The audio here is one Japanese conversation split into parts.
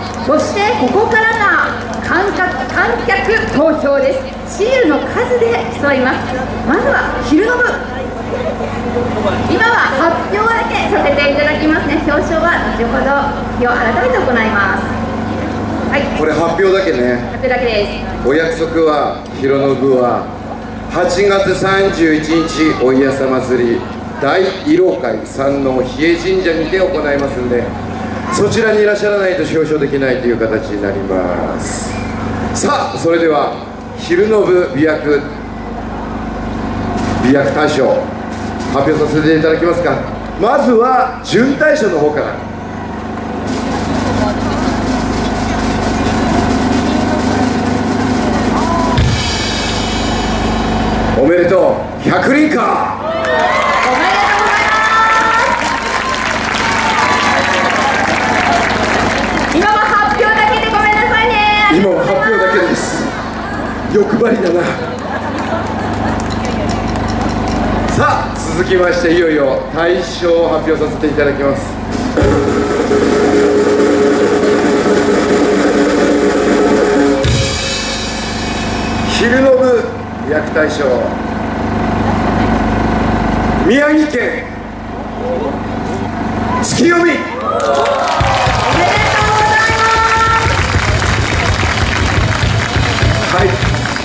そしてここからが観客投票です。シールの数で競います。まずは昼の部、今は発表だけさせていただきますね。表彰は後ほど日を改めて行います。はい、 これ発表だけね。 発表だけです。 お約束は広野部は8月31日おいやさ祭り大慰労会山王比叡神社にて行いますんで、そちらにいらっしゃらないと表彰できないという形になります。さあ、それでは昼の部美薬大賞発表させていただきますか。まずは準大賞の方から。おめでとう、100輪か。 今は発表だけでごめんなさいね。 今は発表だけです。欲張りだな。さあ、続きましていよいよ大賞を発表させていただきます。昼の部美薬大賞、宮城県月読み。はい、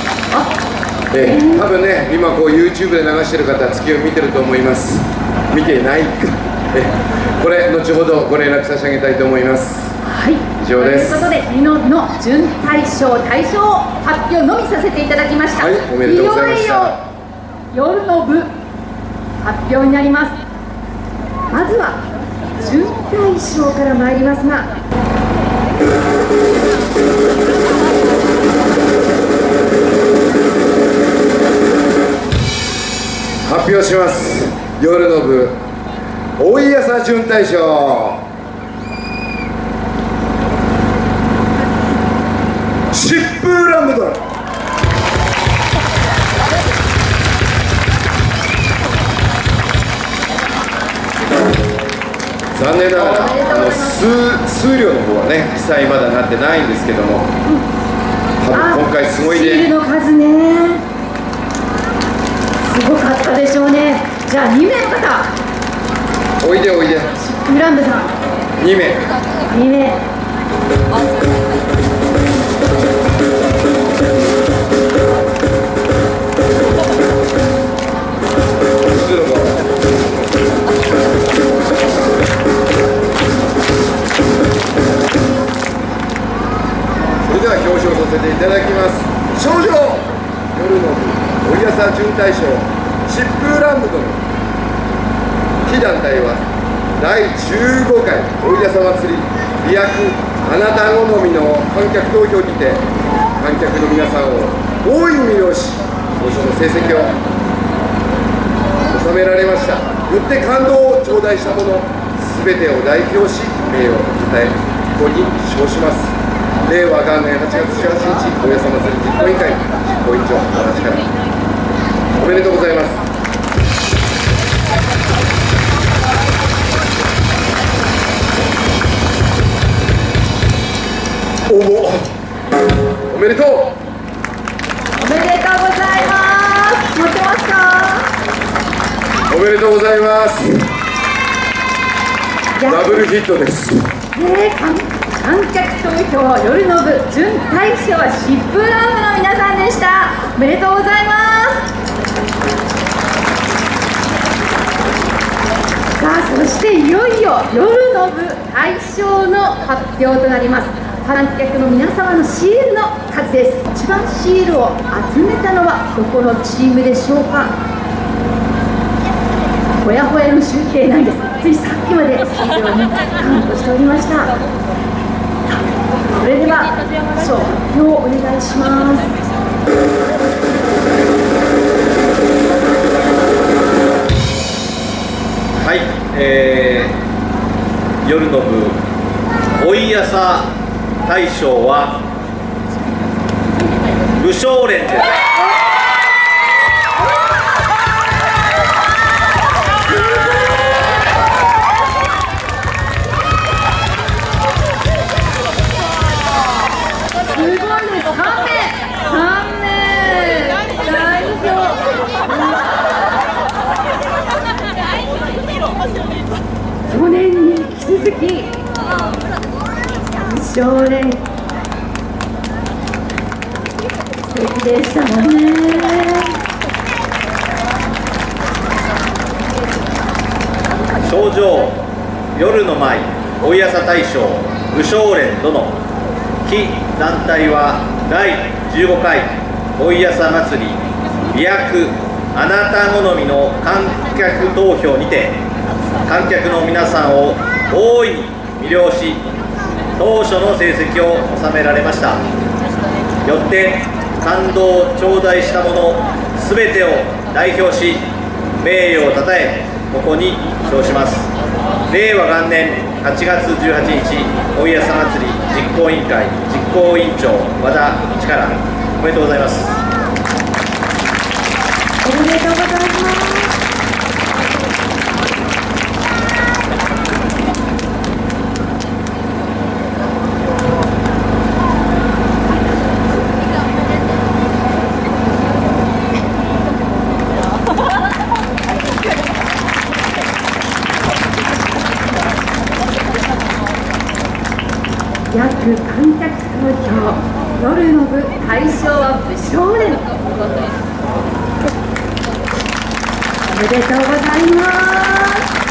多分ね、今こう YouTube で流してる方、月を見てると思います。見てないか。これ後ほどご連絡差し上げたいと思います。 はい、 以上です。 ということで、日野の準大賞発表のみさせていただきました。 はい、おめでとうございました。 いよいよ夜の部発表になります。まずは準大賞から参りますが、 発表します。夜の部おいやさ準大賞、疾風乱舞ドラ。残念ながら数量の方はね、記載まだなってないんですけども、多分今回すごいね。 シールの数ね、すごかったでしょうね。じゃあ2名の方、 おいでおいで。 グランドさん 2名。 2名。 それでは表彰させていただきます。賞状、夜の部おいやさ準大賞疾風乱舞ドラ。非団体は第15回おいやさ祭り美薬あなた好みの観客投票にて、観客の皆さんを大いに魅了し、当初の成績を収められました。よって感動を頂戴した者全てを代表し名誉をたたえ、ここに称します。令和元年8月18日おいやさ祭り実行委員会実行委員長私からおめでとうございます。応募おめでとう。 おめでとうございます。持ってますか？ おめでとうございます。ダブルヒットです。 観客投票夜の部準大賞は疾風乱舞の皆さんでした。おめでとうございます。さあ、そしていよいよ夜の部大賞の発表となります。観客の皆様のシールの数です。一番シールを集めたのはどこのチームでしょうか？ほやほやの集計なんです。ついさっきまでシールをねカウントしておりました。それでは賞発表をお願いします。 はい、夜の部おいやさ大賞は武将連です。 代表。去年に引き続き奨励素敵でしたもんね。 賞状夜の舞おいやさ大賞武将連殿非団体は第15回おいやさ祭り美薬あなた好みの観客投票にて観客の皆さんを大いに魅了し当初の成績を収められました。よって感動を頂戴した者すべてを代表し名誉をたたえここに称します。令和元年8月18日おいやさ祭り実行委員会実行委員長和田力おめでとうございます。 おめでとうございます。約観客投票夜の部大賞は武将連。おめでとうございます。